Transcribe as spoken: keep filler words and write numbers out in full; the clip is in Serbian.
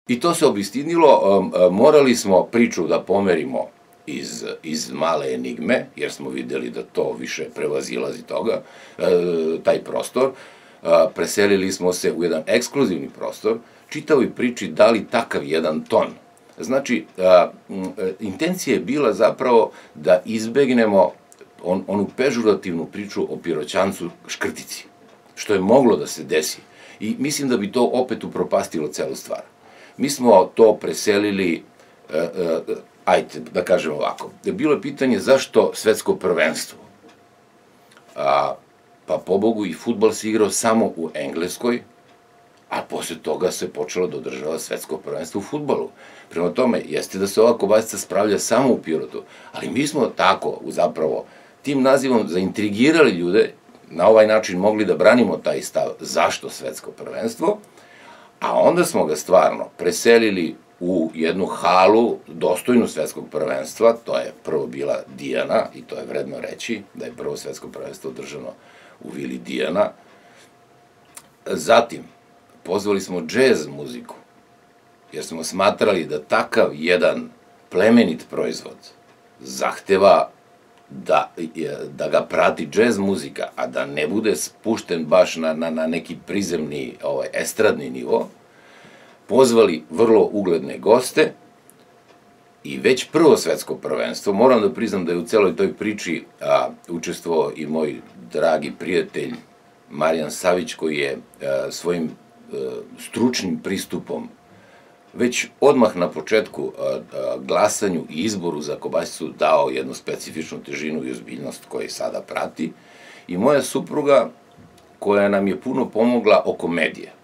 I to se obistinilo, morali smo priču da pomerimo iz, iz male enigme, jer smo videli da to više prevazilazi toga, taj prostor. Preselili smo se u jedan ekskluzivni prostor, čitavoj priči dali takav jedan ton. Znači, intencija je bila zapravo da izbegnemo onu pežurativnu priču o Piroćancu Škrtici, što je moglo da se desi. I mislim da bi to opet upropastilo celu stvar. Mi smo to preselili, ajte, da kažem ovako, bilo je pitanje zašto svetsko prvenstvo. Pa pobogu i fudbal se igrao samo u Engleskoj, a posle toga se počelo da održava svetsko prvenstvo u fudbalu. Prema tome, jeste da se ova kobasica spravlja samo u Pirotu, ali mi smo tako, zapravo, tim nazivom zaintrigirali ljude, na ovaj način mogli da branimo taj stav zašto svetsko prvenstvo, a onda smo ga stvarno preselili u jednu halu dostojnu svetskog prvenstva, to je prvo bila Dijana, i to je vredno reći, da je prvo svetsko prvenstvo održano u vili Dijana. Zatim, pozvali smo džez muziku, jer smo smatrali da takav jedan plemenit proizvod zahteva da ga prati džez muzika, a da ne bude spušten baš na neki prizemni, estradni nivo. Pozvali vrlo ugledne goste i već prvo svetsko prvenstvo, moram da priznam da je u celoj toj priči učestvovao i moj dragi prijatelj Marijan Savić, koji je svojim stručnim pristupom već odmah na početku glasanju i izboru za kobasicu dao jednu specifičnu težinu i ozbiljnost koja sada prati, i moja supruga koja nam je puno pomogla oko medije.